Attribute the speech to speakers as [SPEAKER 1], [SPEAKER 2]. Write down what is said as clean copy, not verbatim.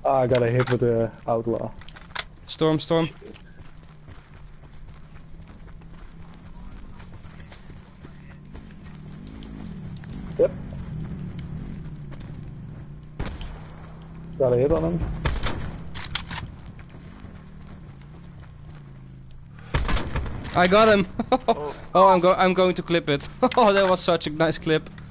[SPEAKER 1] Ah, I got a hit with the outlaw.
[SPEAKER 2] Storm, storm.
[SPEAKER 1] Yep. Got a hit on him.
[SPEAKER 2] I got him.
[SPEAKER 3] Oh.
[SPEAKER 2] Oh, I'm going to clip it. Oh, that was such a nice clip.